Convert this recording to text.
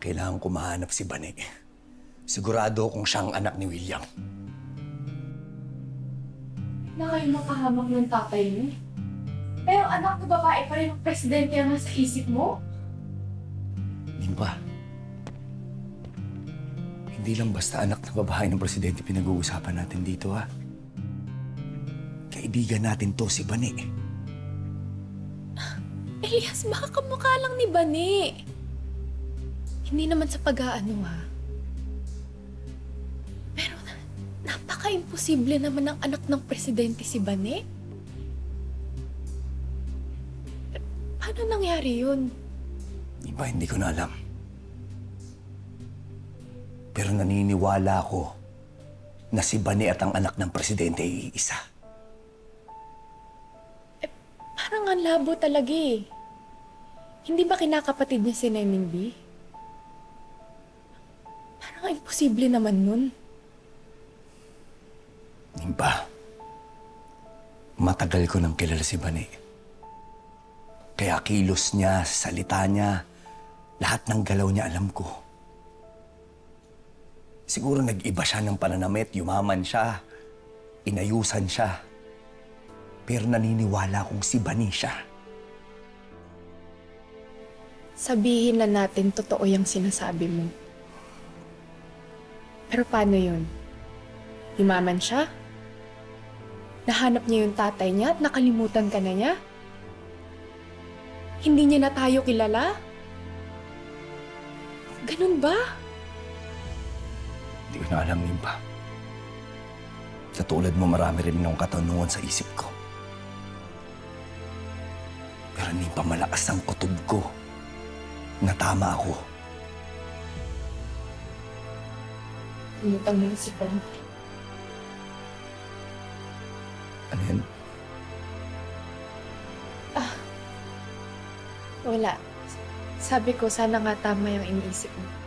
Kailangan ko mahanap si Bane. Sigurado akong siyang anak ni William. Na kayo makahamak ng tatay mo. Pero anak na babae pa rin ang presidente ang nasa isip mo? Limpa. Hindi lang basta anak na babae ng presidente pinag-uusapan natin dito, ha? Kaibigan natin to, si Bane. Elias, baka kamukha lang ni Bane. Hindi naman sa pag-aano, ha? Pero napaka-imposible naman ng anak ng presidente si Bane. Paano nangyari yun? Limpa, hindi ko na alam. Pero naniniwala ako na si Bane at ang anak ng presidente ay iisa. Parang ang labo talaga eh. Hindi ba kinakapatid niya si Neming B? Parang imposible naman nun. Limpa, matagal ko nang kilala si Bane. Kaya kilos niya, salita niya, lahat ng galaw niya alam ko. Siguro nag-iba siya ng pananamit, yumaman siya, inayusan siya. Pero naniniwala akong si Bane siya. Sabihin na natin totoo yung sinasabi mo. Pero paano yun? Yumaman siya? Nahanap niya yung tatay niya at nakalimutan ka na niya? Hindi niya na tayo kilala? Ganun ba? Hindi ko na alam, Limpa. Sa tulad mo, marami rin ng katanungan sa isip ko. Pero Limpa, malakas ang kutob ko na tama ako. Lumutang mo si Bane. Ano yan? Wala. Sabi ko, sana nga tama yung iniisip mo.